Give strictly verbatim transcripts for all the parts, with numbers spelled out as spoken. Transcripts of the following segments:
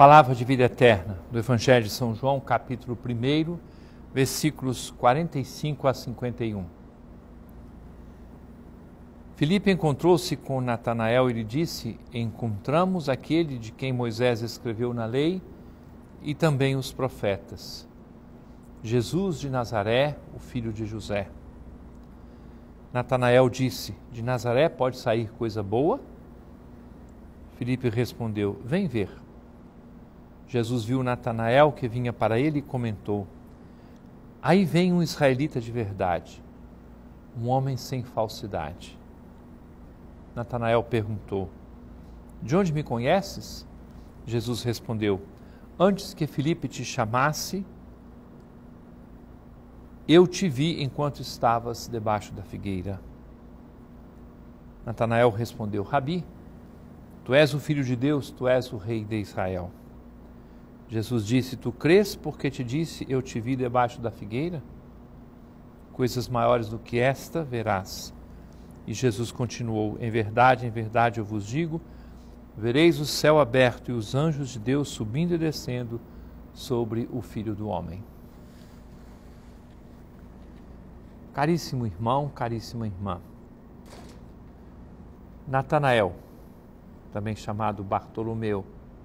Palavra de vida eterna do Evangelho de São João, capítulo primeiro, versículos quarenta e cinco a cinquenta e um. Filipe encontrou-se com Natanael e lhe disse: encontramos aquele de quem Moisés escreveu na lei e também os profetas, Jesus de Nazaré, o filho de José. Natanael disse: de Nazaré pode sair coisa boa? Filipe respondeu: vem ver. Jesus viu Natanael que vinha para ele e comentou: aí vem um israelita de verdade, um homem sem falsidade. Natanael perguntou: de onde me conheces? Jesus respondeu: antes que Filipe te chamasse, eu te vi enquanto estavas debaixo da figueira. Natanael respondeu: Rabi, tu és o Filho de Deus, tu és o Rei de Israel. Jesus disse: tu crês porque te disse, eu te vi debaixo da figueira? Coisas maiores do que esta verás. E Jesus continuou: em verdade, em verdade eu vos digo, vereis o céu aberto e os anjos de Deus subindo e descendo sobre o Filho do Homem. Caríssimo irmão, caríssima irmã, Natanael, também chamado Bartolomeu,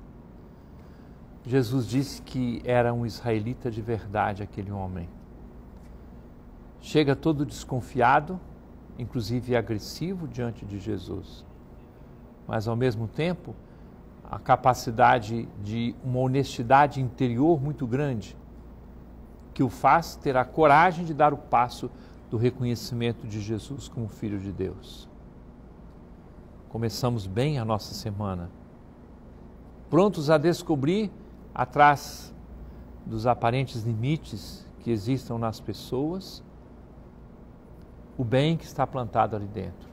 Jesus disse que era um israelita de verdade aquele homem. Chega todo desconfiado, inclusive agressivo diante de Jesus, mas ao mesmo tempo a capacidade de uma honestidade interior muito grande, que o faz ter a coragem de dar o passo do reconhecimento de Jesus como Filho de Deus. Começamos bem a nossa semana, prontos a descobrir, atrás dos aparentes limites que existam nas pessoas, o bem que está plantado ali dentro.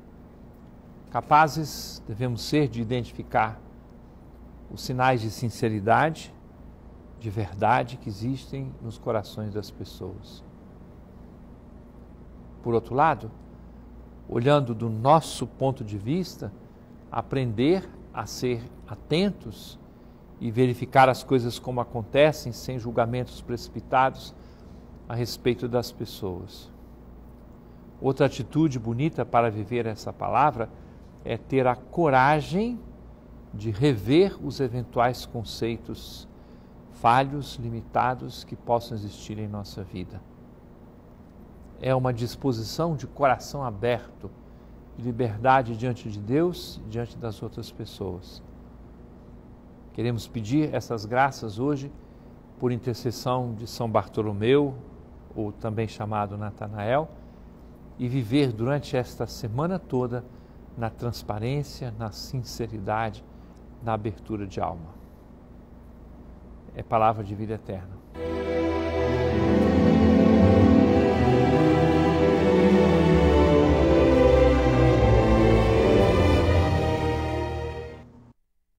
Capazes devemos ser de identificar os sinais de sinceridade, de verdade que existem nos corações das pessoas. Por outro lado, olhando do nosso ponto de vista, aprender a ser atentos e verificar as coisas como acontecem, sem julgamentos precipitados a respeito das pessoas. Outra atitude bonita para viver essa palavra é ter a coragem de rever os eventuais conceitos falhos, limitados que possam existir em nossa vida. É uma disposição de coração aberto, de liberdade diante de Deus e diante das outras pessoas. Queremos pedir essas graças hoje por intercessão de São Bartolomeu, ou também chamado Natanael, e viver durante esta semana toda na transparência, na sinceridade, na abertura de alma. É palavra de vida eterna.